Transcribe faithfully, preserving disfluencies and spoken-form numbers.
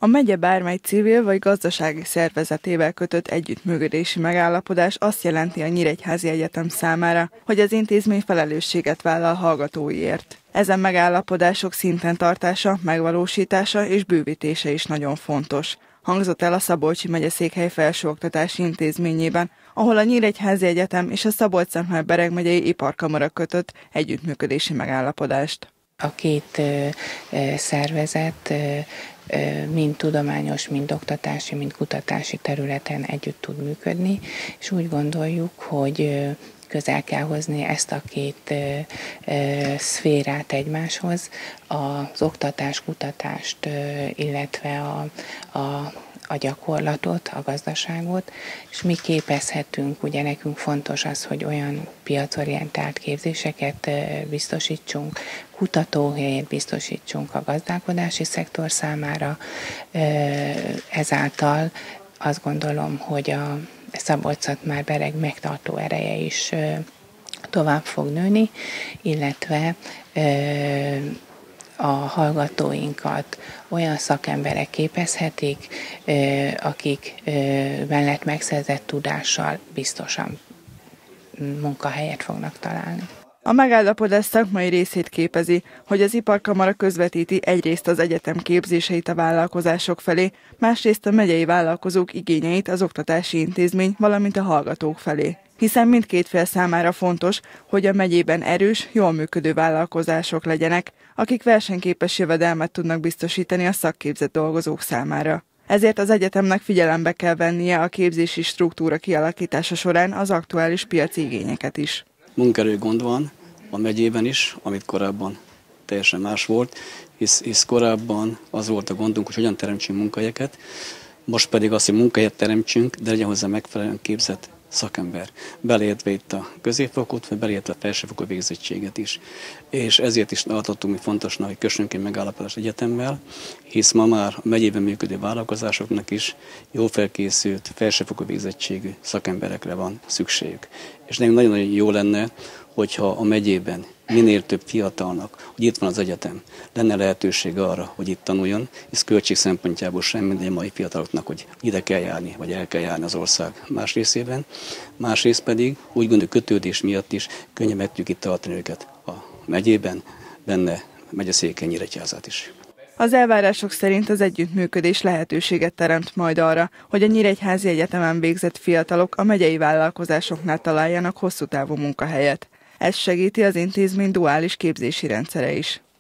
A megye bármely civil vagy gazdasági szervezetével kötött együttműködési megállapodás azt jelenti a Nyíregyházi Egyetem számára, hogy az intézmény felelősséget vállal hallgatóiért. Ezen megállapodások szinten tartása, megvalósítása és bővítése is nagyon fontos. Hangzott el a Szabolcsi megyeszékhely Felsőoktatási Intézményében, ahol a Nyíregyházi Egyetem és a Szabolcs-Szentmár-Bereg megyei iparkamara kötött együttműködési megállapodást. A két ö, ö, szervezet ö, ö, mind tudományos, mind oktatási, mind kutatási területen együtt tud működni, és úgy gondoljuk, hogy ö, közel kell hozni ezt a két ö, ö, szférát egymáshoz, az oktatás, kutatást, ö, illetve a, a a gyakorlatot, a gazdaságot, és mi képezhetünk, ugye nekünk fontos az, hogy olyan piacorientált képzéseket biztosítsunk, kutatóhelyet biztosítsunk a gazdálkodási szektor számára, ezáltal azt gondolom, hogy a Szabolcs-Szentmár-Bereg megtartó ereje is tovább fog nőni, illetve a hallgatóinkat olyan szakemberek képezhetik, akik mellett megszerzett tudással biztosan munkahelyet fognak találni. A megállapodás szakmai részét képezi, hogy az iparkamara közvetíti egyrészt az egyetem képzéseit a vállalkozások felé, másrészt a megyei vállalkozók igényeit az oktatási intézmény, valamint a hallgatók felé. Hiszen mindkét fél számára fontos, hogy a megyében erős, jól működő vállalkozások legyenek, akik versenyképes jövedelmet tudnak biztosítani a szakképzett dolgozók számára. Ezért az egyetemnek figyelembe kell vennie a képzési struktúra kialakítása során az aktuális piaci igényeket is. Munkaerő gond van a megyében is, amit korábban teljesen más volt, hisz, hisz korábban az volt a gondunk, hogy hogyan teremtsünk munkahelyeket, most pedig azt, hogy munkahelyet teremtsünk, de legyen hozzá megfelelően képzett szakember. Beleértve itt a középfokot, vagy beleértve a felsőfokú végzettséget is. És ezért is tartottuk mi fontosnak, hogy kössünk egy megállapodást egyetemmel, hisz ma már a megyében működő vállalkozásoknak is jól felkészült, felsőfokú végzettségű szakemberekre van szükségük. És nekünk nagyon-nagyon jó lenne, hogyha a megyében minél több fiatalnak, hogy itt van az egyetem, lenne lehetőség arra, hogy itt tanuljon, hisz költség szempontjából sem mindegy mai fiataloknak, hogy ide kell járni, vagy el kell járni az ország más részében. Másrészt pedig úgy gondoljuk kötődés miatt is könnyen meg tudjuk itt tartani őket a megyében, benne megyeszékhely Nyíregyházát is. Az elvárások szerint az együttműködés lehetőséget teremt majd arra, hogy a Nyíregyházi Egyetemen végzett fiatalok a megyei vállalkozásoknál találjanak hosszú távú munkahelyet. Ez segíti az intézmény duális képzési rendszere is.